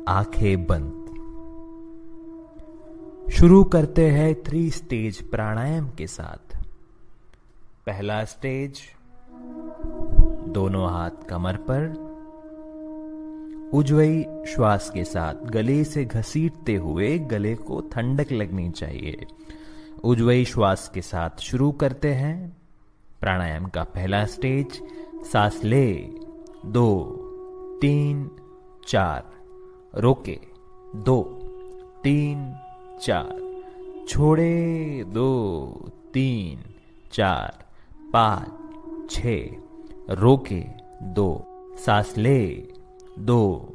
आंखें बंद। शुरू करते हैं 3 स्टेज प्राणायाम के साथ। पहला स्टेज, दोनों हाथ कमर पर, उज्ज्वयी श्वास के साथ गले से घसीटते हुए गले को ठंडक लगनी चाहिए। उज्ज्वयी श्वास के साथ शुरू करते हैं प्राणायाम का पहला स्टेज। सांस ले, 2 3 4, रोके, 2 3 4, छोड़े, 2 3 4 5 6, रोके, 2, सांस ले, 2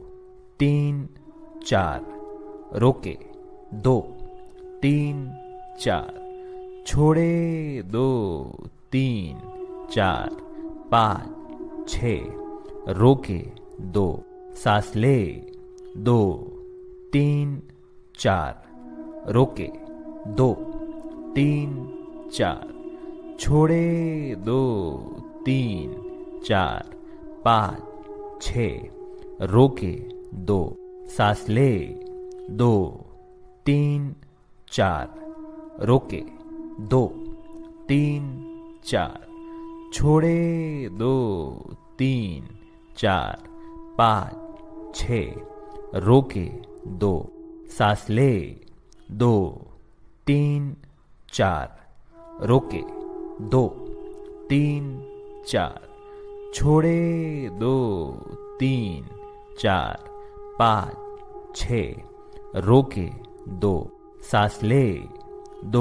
3 4, रोके, 2 3 4, छोड़े, 2 3 4 5 6, रोके, 2, सांस ले, 2 3 4, रोके, 2 3 4, छोड़े, 2 3 4 5 6, रोके, 2, सांस ले, 2 3 4, रोके, 2 3 4, छोड़े, 2 3 4 5 6, रोके, 2, सांस ले, 2 3 4, रोके, 2 3 4, छोड़े, 2 3 4 5 6, रोके, 2, सांस ले, 2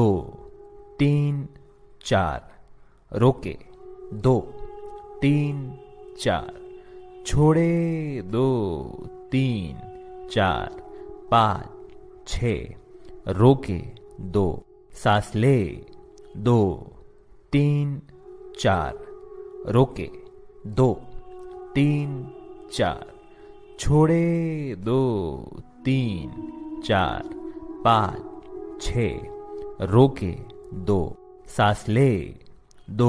3 4, रोके, 2 3 4, छोड़े, 2 3 4 5 6, रोके, 2, सांस ले, 2 3 4, रोके, 2 3 4, छोड़े, 2 3 4 5 6, रोके, 2, सांस ले, 2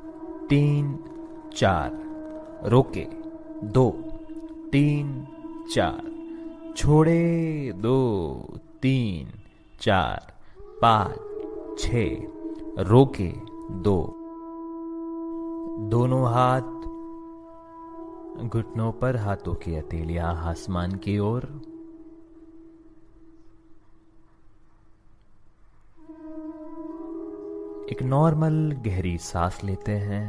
3 4, रोके, 2 3 4, छोड़े, 2 3 4 5 6, रोके, 2। दोनों हाथ घुटनों पर, हाथों की हथेलियां आसमान की ओर। एक नॉर्मल गहरी सांस लेते हैं,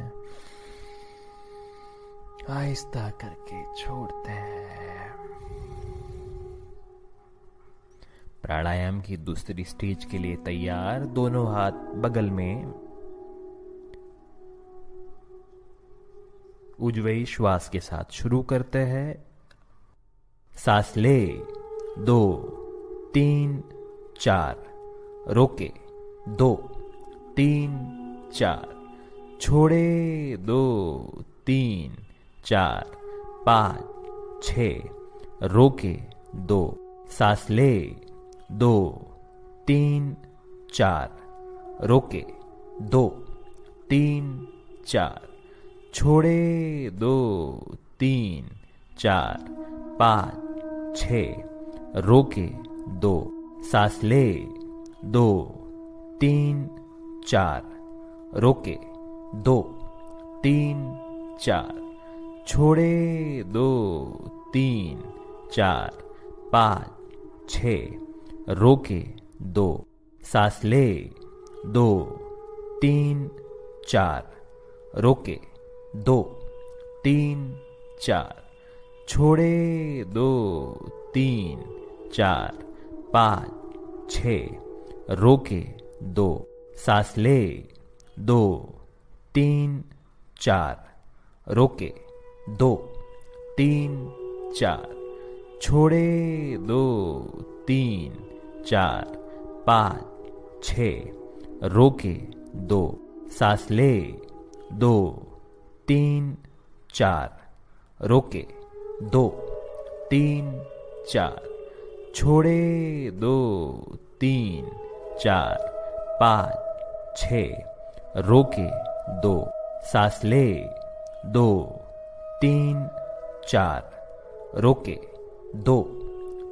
आहिस्ता करके छोड़ते हैं। प्राणायाम की दूसरी स्टेज के लिए तैयार। दोनों हाथ बगल में। उज्ज्वयी श्वास के साथ शुरू करते हैं। सांस ले, 2 3 4, रोके, 2 3 4, छोड़े, 2 3 4 5 6, रोके, 2, सांस ले, 2 3 4, रोके, 2 3 4, छोड़े, 2 3 4 5 6, रोके, 2, सांस ले, 2 3 4, रोके, 2 3 4, छोड़े, 2 3 4 5 6, रोके, 2, सांस ले, 2 3 4, रोके, 2 3 4, छोड़े, 2 3 4 5 6, रोके, 2, सांस ले, 2 3 4, रोके, 2 3 4, छोड़े, 2 3 4 5 6, रोके, 2, सांस ले, 2 3 4, रोके, 2 3 4, छोड़े, 2 3 4 5 6, रोके, 2, सांस ले, 2 3 4, रोके, 2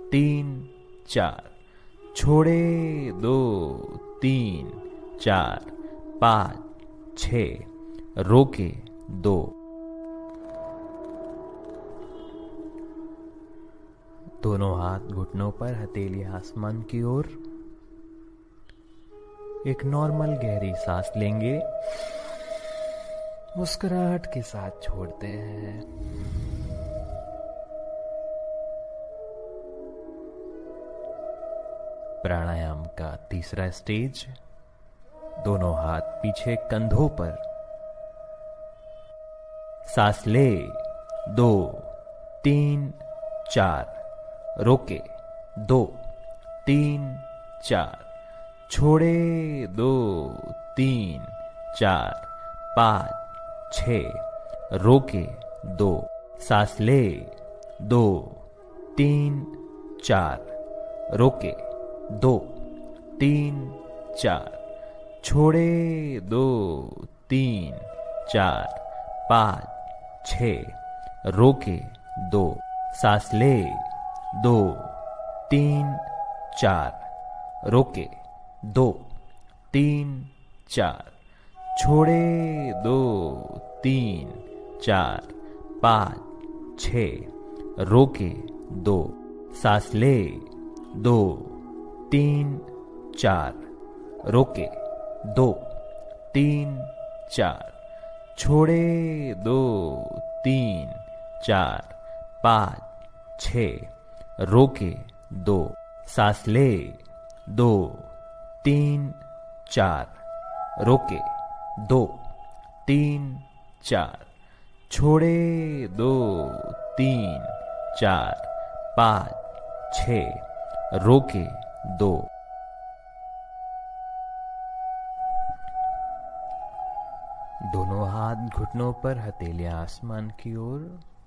3 4, छोड़े 2 3 4 5 6, रोके 2। दोनों हाथ घुटनों पर, हथेली आसमान की ओर। एक नॉर्मल गहरी सांस लेंगे, मुस्कुराहट के साथ छोड़ते हैं। प्राणायाम का तीसरा स्टेज, दोनों हाथ पीछे कंधों पर। सांस ले 2 3 4, रोके 2 3 4, छोड़े 2 3 4 5 6, रोके 2। सांस ले 2 3 4, रोके 2 3 4, छोड़े 2 3 4 5 6, रोके 2। सांस ले 2 3 4, रोके 2 3 4, छोड़े 2 3 4 5 6, रोके 2। सांस ले 2 3 4, रोके 2 3 4, छोड़े 2 3 4 5 6, रोके 2। सांस ले 2 3 4, रोके 2 3 4, छोड़े 2 3 4 5 6, रोके 2। दोनों हाथ घुटनों पर, हथेलियां आसमान की ओर।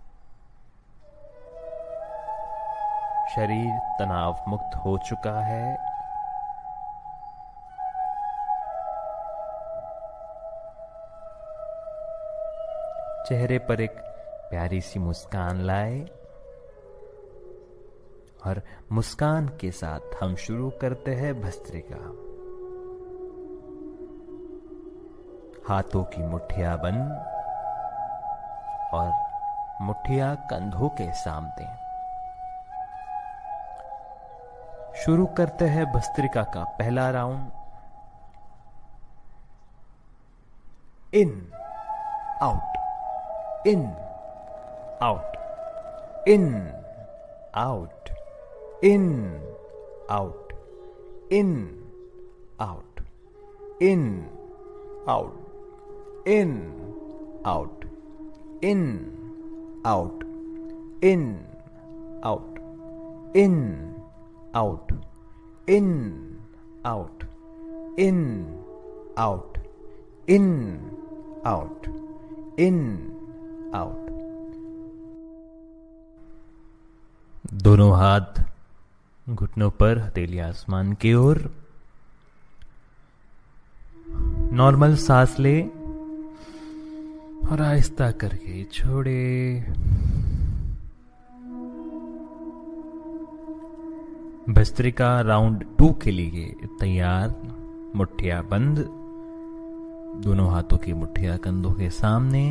शरीर तनाव मुक्त हो चुका है। चेहरे पर एक प्यारी सी मुस्कान लाए और मुस्कान के साथ हम शुरू करते हैं भस्त्रिका। हाथों की मुट्ठियां बंद और मुट्ठियां कंधों के सामने। शुरू करते हैं भस्त्रिका का पहला round. In out, in out, in out, in out, in out, in out, in out, in out, in out, in out, in out, in out, in out, in out. दोनों हाथ घुटनों पर, हथेली आसमान की ओर। नॉर्मल सांस ले और आहिस्ता करके छोड़े। भस्त्रिका राउंड 2 के लिए तैयार। मुट्ठियां बंद, दोनों हाथों की मुट्ठियां कंधों के सामने।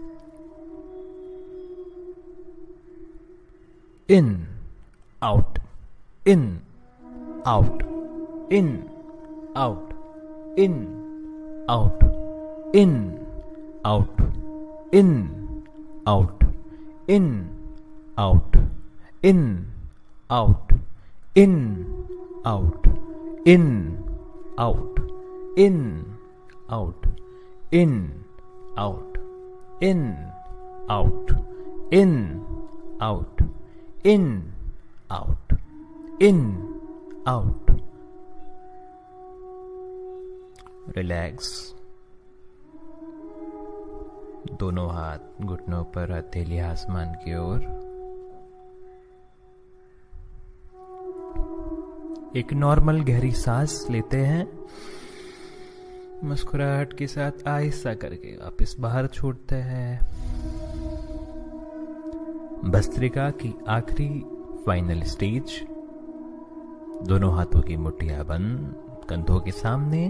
In out, in out, in out, in out, in out, in out, in out, in out, in out, in out, in out, in out, in out, in out, in out, in out. Relax. दोनों हाथ घुटनों पर, हथेली आसमान की ओर। एक normal गहरी सांस लेते हैं, मुस्कुराहट के साथ आहिस्ता करके वापस बाहर छोड़ते हैं। भस्त्रिका की आखिरी फाइनल स्टेज, दोनों हाथों की मुट्ठियां बंद, कंधों के सामने।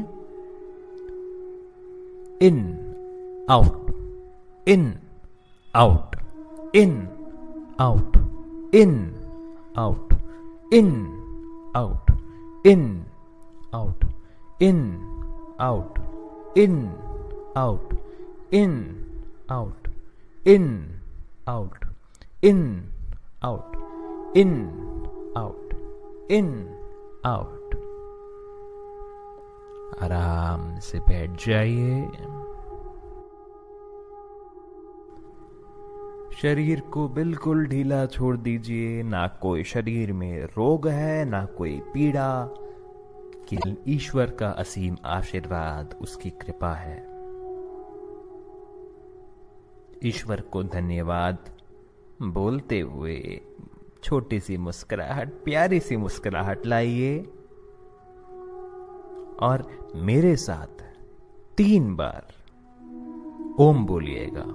In out, in out, in out, in out, in out, in out, in out, in out, in out, in out, in out, in out, in out. आराम से बैठ जाइए। शरीर को बिल्कुल ढीला छोड़ दीजिए। ना कोई शरीर में रोग है, ना कोई पीड़ा। केवल ईश्वर का असीम आशीर्वाद, उसकी कृपा है। ईश्वर को धन्यवाद बोलते हुए छोटी सी मुस्कुराहट, प्यारी सी मुस्कुराहट लाइए और मेरे साथ 3 बार ओम बोलिएगा।